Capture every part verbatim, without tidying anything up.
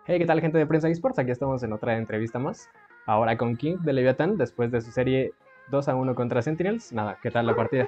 Hey, ¿qué tal, gente de Prensa Esports? Aquí estamos en otra entrevista más. Ahora con King de Leviatán, después de su serie dos a uno contra Sentinels. Nada, ¿qué tal la partida?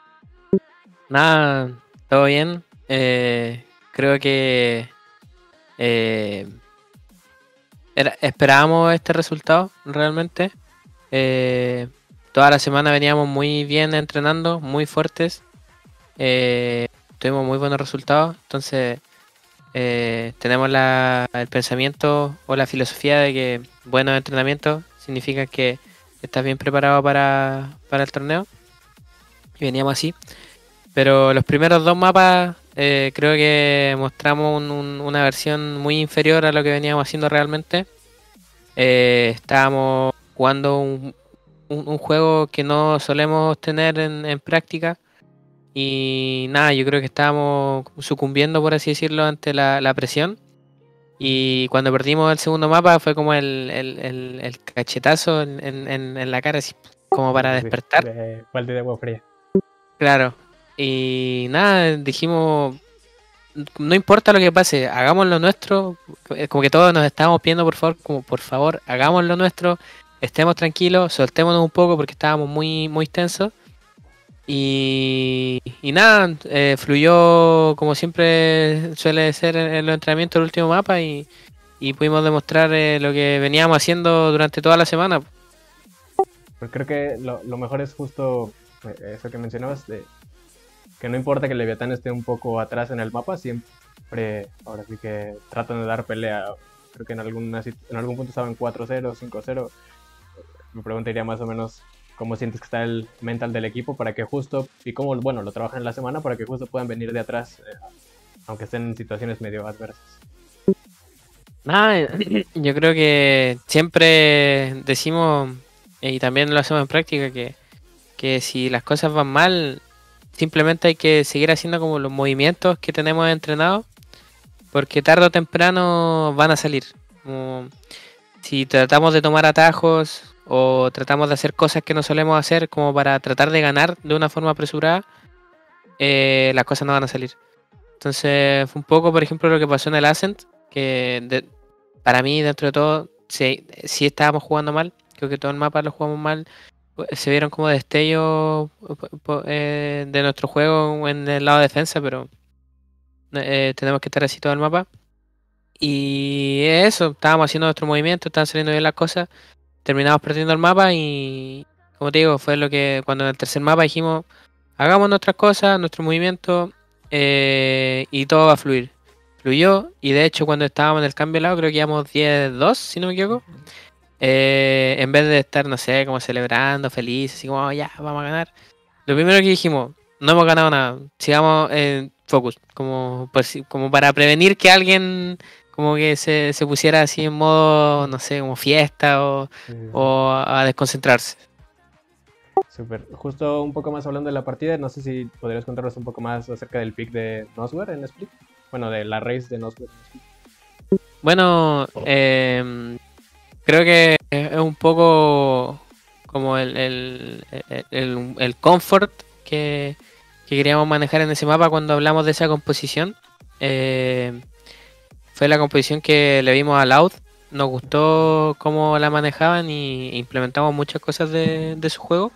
Nada, todo bien. Eh, creo que eh, era- esperábamos este resultado realmente. Eh, Toda la semana veníamos muy bien entrenando, muy fuertes. Eh, Tuvimos muy buenos resultados. Entonces eh, tenemos la- el pensamiento o la filosofía de que buenos entrenamientos significa que estás bien preparado para, para el torneo. Y veníamos así. Pero los primeros dos mapas eh, creo que mostramos un- un- una versión muy inferior a lo que veníamos haciendo realmente. Eh, estábamos jugando un, un- un juego que no solemos tener en, en práctica. Y nada, yo creo que estábamos sucumbiendo, por así decirlo, ante la, la presión. Y cuando perdimos el segundo mapa fue como el, el- el- el cachetazo en, en- en- en la cara, así como Sí, para sí, sí, despertar. de balde de agua fría. Claro. Y nada, dijimos, no importa lo que pase, hagamos lo nuestro. eh, Como que todos nos estábamos pidiendo, por favor, como por favor, hagamos lo nuestro, estemos tranquilos, soltémonos un poco porque estábamos muy, muy tensos. Y, y nada, eh, fluyó como siempre suele ser en, en los entrenamientos el último mapa y, y pudimos demostrar eh, lo que veníamos haciendo durante toda la semana. Pero creo que lo, lo mejor es justo eh, eso que mencionabas, de que no importa que Leviatán esté un poco atrás en el mapa, siempre, ahora sí que tratan de dar pelea. Creo que en, alguna, sit- en algún punto estaban cuatro cero, cinco cero. Me preguntaría más o menos cómo sientes que está el mental del equipo para que justo, y cómo, bueno, lo trabajan en la semana para que justo puedan venir de atrás, eh, aunque estén en situaciones medio adversas. Nada, yo creo que siempre decimos, eh, y también lo hacemos en práctica, que, que si las cosas van mal, simplemente hay que seguir haciendo como los movimientos que tenemos entrenados, porque tarde o temprano van a salir. Como si tratamos de tomar atajos o tratamos de hacer cosas que no solemos hacer como para tratar de ganar de una forma apresurada, eh, las cosas no van a salir. Entonces fue un poco, por ejemplo, lo que pasó en el Ascent, que de- para mí, dentro de todo, sí, sí estábamos jugando mal. Creo que todo el mapa lo jugamos mal. Se vieron como destellos po- po- eh, de nuestro juego en el lado de defensa, pero eh, tenemos que estar así todo el mapa. Y eso, estábamos haciendo nuestro movimiento, estaban saliendo bien las cosas. Terminamos perdiendo el mapa y, como te digo, fue lo que cuando en el tercer mapa dijimos, hagamos nuestras cosas, nuestro movimiento eh, y todo va a fluir. Fluyó y de hecho cuando estábamos en el cambio de lado, creo que íbamos diez dos si no me equivoco. Eh, en vez de estar, no sé, como celebrando, felices, así como, "Oh, ya, vamos a ganar". Lo primero que dijimos, no hemos ganado nada, sigamos en focus, como, por si- como para prevenir que alguien como que se, se pusiera así en modo, no sé, como fiesta o, Sí, sí, sí. o a desconcentrarse. Súper. Justo un poco más hablando de la partida, no sé si podrías contarnos un poco más acerca del pick de Noswer en Split. Bueno, de la race de Noswer en Split. Bueno, em, creo que es un poco como el, el, el, el- el comfort que, que queríamos manejar en ese mapa cuando hablamos de esa composición. Eh, Fue la composición que le vimos a Loud. Nos gustó cómo la manejaban y implementamos muchas cosas de, de su juego.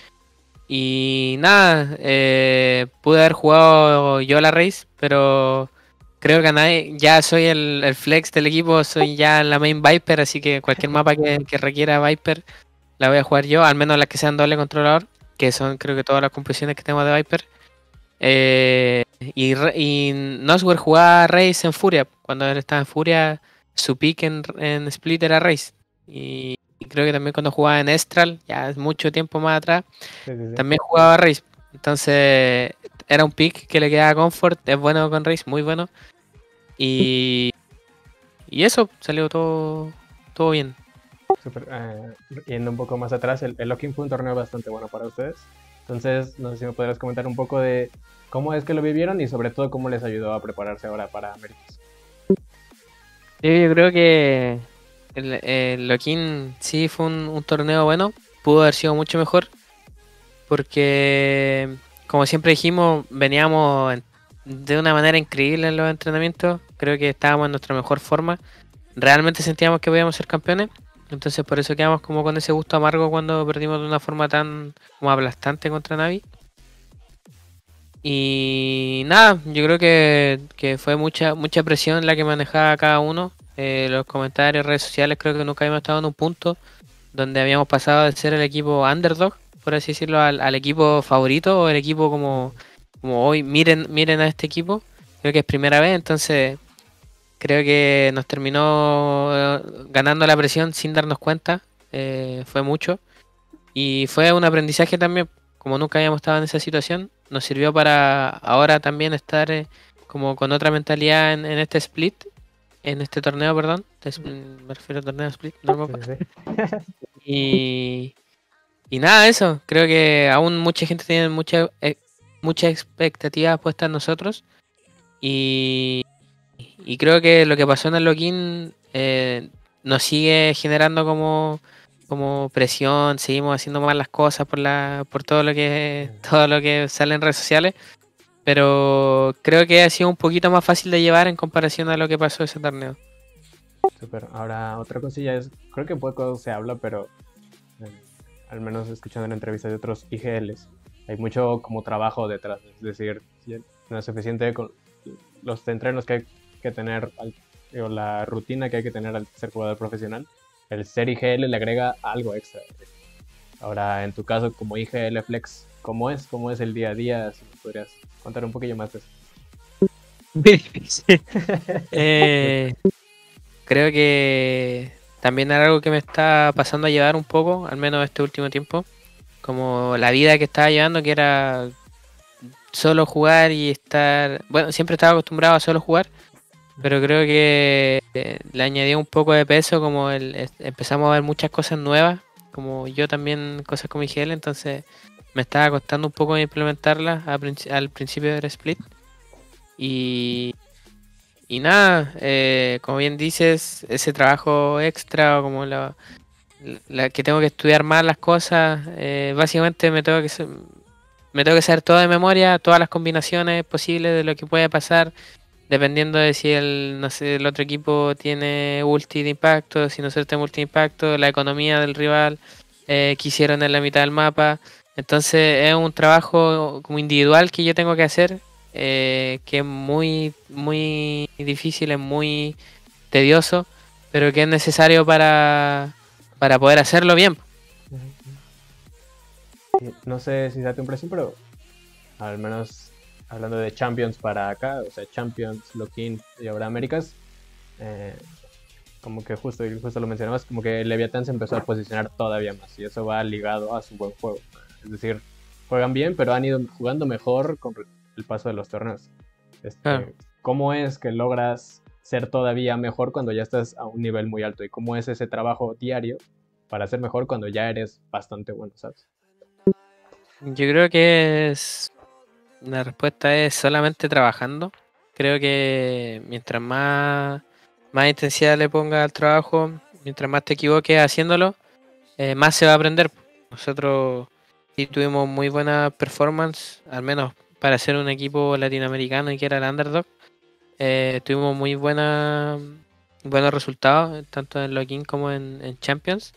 Y nada, eh, pude haber jugado yo la race, pero creo que a nadie, ya soy el, el flex del equipo, soy ya la main Viper, así que cualquier mapa que, que requiera Viper la voy a jugar yo, al menos las que sean doble controlador, que son creo que todas las composiciones que tenemos de Viper. Eh, y, Re- y Noswer jugaba Raze en Furia. Cuando él estaba en Furia, su pick en, en Split era Raze. Y, y creo que también cuando jugaba en Estral, ya es mucho tiempo más atrás, Sí, sí, sí. también jugaba Raze. Entonces era un pick que le quedaba confort, es bueno con Raze, muy bueno. Y, y eso, salió todo, todo bien. Súper. Eh, yendo un poco más atrás, el, el Locking fue un torneo bastante bueno para ustedes. Entonces, no sé si me podrías comentar un poco de cómo es que lo vivieron y sobre todo cómo les ayudó a prepararse ahora para Américas. Sí, yo creo que el, el Loquín sí fue un, un torneo bueno, pudo haber sido mucho mejor. Porque, como siempre dijimos, veníamos en- de una manera increíble en los entrenamientos. Creo que estábamos en nuestra mejor forma. realmente sentíamos que podíamos ser campeones. Entonces por eso quedamos como con ese gusto amargo cuando perdimos de una forma tan como aplastante contra Navi. Y nada, yo creo que, que fue mucha mucha presión la que manejaba cada uno. Eh, los comentarios, redes sociales, creo que nunca habíamos estado en un punto donde habíamos pasado de ser el equipo underdog, por así decirlo, al, al equipo favorito o el equipo como, como hoy, miren, miren a este equipo. Creo que es primera vez, entonces creo que nos terminó eh, ganando la presión sin darnos cuenta. Eh, fue mucho. Y fue un aprendizaje también, como nunca habíamos estado en esa situación, nos sirvió para ahora también estar eh, como con otra mentalidad en, en este split, en este torneo, perdón. Es- Me refiero al torneo split, no al Sí, mapa. sí, sí. Y, y nada, eso. Creo que aún mucha gente tiene mucha, eh, muchas expectativas puestas en nosotros. Y, y creo que lo que pasó en el login eh, nos sigue generando como, como presión. Seguimos haciendo mal las cosas por la, por todo lo que, todo lo que sale en redes sociales. Pero creo que ha sido un poquito más fácil de llevar en comparación a lo que pasó ese torneo. Súper. Ahora, otra cosilla es, creo que poco se habla, pero eh, al menos escuchando en entrevistas de otros I G Ls, hay mucho como trabajo detrás. Es decir, si no es suficiente con los entrenos que hay que tener, al- o la rutina que hay que tener al ser jugador profesional, el ser I G L le agrega algo extra. Ahora, en tu caso, como I G L Flex, ¿cómo es? ¿Cómo es el día a día? Si me podrías contar un poquillo más de eso. Sí. Eh, Creo que también era algo que me está pasando a llevar un poco, al menos este último tiempo. Como la vida que estaba llevando, que era solo jugar y estar. Bueno, siempre estaba acostumbrado a solo jugar, pero creo que eh, le añadí un poco de peso, como el, es- empezamos a ver muchas cosas nuevas, como yo también, cosas con mi G L, entonces me estaba costando un poco implementarlas a princi- al principio del split. Y, y nada, eh, como bien dices, ese trabajo extra o como la, la que tengo que estudiar más las cosas, eh, básicamente me tengo que sa- me tengo que saber todo de memoria, todas las combinaciones posibles de lo que puede pasar, dependiendo de si el, no sé, el otro equipo tiene ulti de impacto, si nosotros tenemos ulti de impacto, la economía del rival, eh, que hicieron en la mitad del mapa. Entonces es un trabajo como individual que yo tengo que hacer, eh, que es muy, muy difícil, es muy tedioso, pero que es necesario para, para poder hacerlo bien. Y no sé si date un precio, pero al menos hablando de Champions para acá, o sea, Champions, Lock-in y ahora Américas, eh, como que justo, y justo lo mencionabas, como que Leviatán se empezó a posicionar todavía más y eso va ligado a su buen juego. Es decir, juegan bien, pero han ido jugando mejor con el paso de los torneos. Claro. Este, ¿cómo es que logras ser todavía mejor cuando ya estás a un nivel muy alto? ¿Y cómo es ese trabajo diario para ser mejor cuando ya eres bastante bueno, ¿sabes? Yo creo que es la respuesta es solamente trabajando. Creo que mientras más, más intensidad le ponga al trabajo, mientras más te equivoques haciéndolo, eh, más se va a aprender. Nosotros sí tuvimos muy buena performance, al menos para ser un equipo latinoamericano y que era el underdog. Eh, tuvimos muy buena, buenos resultados, tanto en Login como en, en Champions.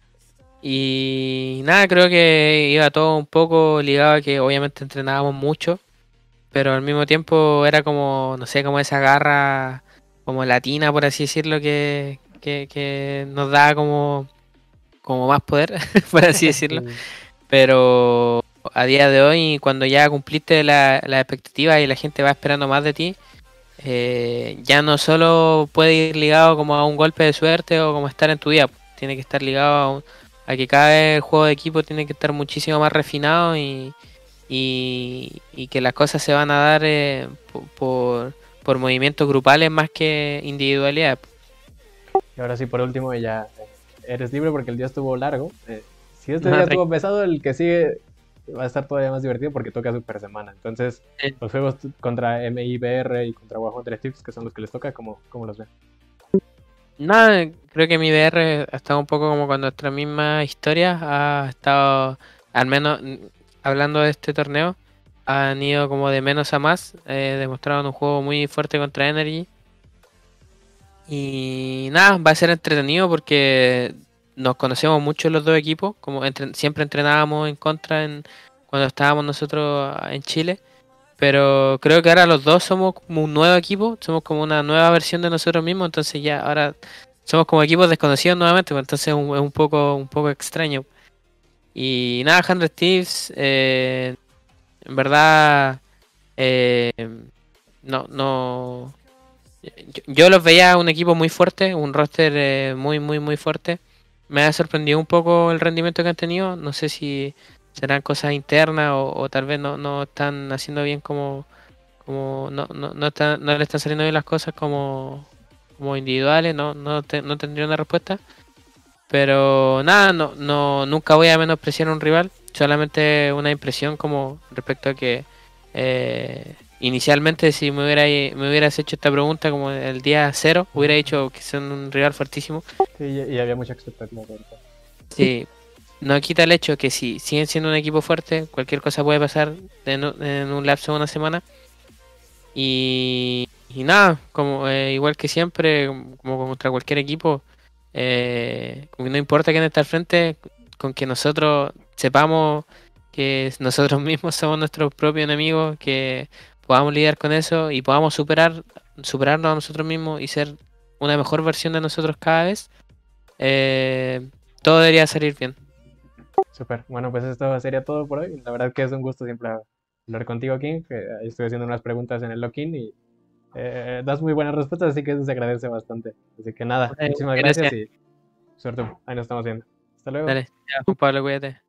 Y nada, creo que iba todo un poco ligado a que obviamente entrenábamos mucho, pero al mismo tiempo era como, no sé, como esa garra como latina, por así decirlo, que, que, que nos da como, como más poder, por así decirlo. Sí. Pero a día de hoy, cuando ya cumpliste la, la expectativa y la gente va esperando más de ti, eh, ya no solo puede ir ligado como a un golpe de suerte o como estar en tu día, tiene que estar ligado a, un- a que cada vez el juego de equipo tiene que estar muchísimo más refinado y, y, y que las cosas se van a dar eh, po- por, por movimientos grupales más que individualidad. Y ahora sí, por último, ya eh, eres libre porque el día estuvo largo. Eh, si este No, día tranqui- estuvo pesado, el que sigue va a estar todavía más divertido porque toca super semana. Entonces, eh, los juegos t- contra M I B R y contra Warhammer tres Tips, que son los que les toca, ¿cómo, cómo los ven? Nada, creo que mi V R ha estado un poco como con nuestra misma historia, ha estado, al menos mm, hablando de este torneo, han ido como de menos a más, eh, demostraron un juego muy fuerte contra Energy Y nada, va a ser entretenido porque nos conocemos mucho los dos equipos, como entre- siempre entrenábamos en contra en, cuando estábamos nosotros en Chile, pero creo que ahora los dos somos como un nuevo equipo, somos como una nueva versión de nosotros mismos, entonces ya ahora somos como equipos desconocidos nuevamente, pues entonces es un, es un poco, un poco extraño. Y nada, Hundred Thieves, eh, en verdad, eh, no, no. Yo, yo los veía un equipo muy fuerte, un roster eh, muy, muy, muy fuerte. Me ha sorprendido un poco el rendimiento que han tenido. No sé si serán cosas internas o, o tal vez no, no están haciendo bien como, como no, no, no, están- no le están saliendo bien las cosas como, como individuales. No, no, te- no tendría una respuesta. Pero nada, no, no, nunca voy a menospreciar a un rival, solamente una impresión como respecto a que eh, inicialmente si me hubiera, me hubieras hecho esta pregunta como el día cero, hubiera dicho que son un rival fuertísimo. Sí, y, y había mucha expectativa ahorita. Sí, no quita el hecho que si siguen siendo un equipo fuerte, cualquier cosa puede pasar en, un- en un lapso de una semana. Y, y nada, como eh, igual que siempre, como contra cualquier equipo, eh, como que no importa quién está al frente, con que nosotros sepamos que nosotros mismos somos nuestros propios enemigos, que podamos lidiar con eso y podamos superar, superarnos a nosotros mismos y ser una mejor versión de nosotros cada vez, eh, todo debería salir bien. Súper. Bueno, pues esto sería todo por hoy. La verdad que es un gusto siempre hablar contigo, King. Que ahí estuve haciendo unas preguntas en el login y eh, das muy buenas respuestas, así que eso se agradece bastante. Así que nada, Vale, muchísimas gracias gracias. y suerte. Ahí nos estamos viendo. Hasta luego. Dale, ya, Juan Pablo, cuídate.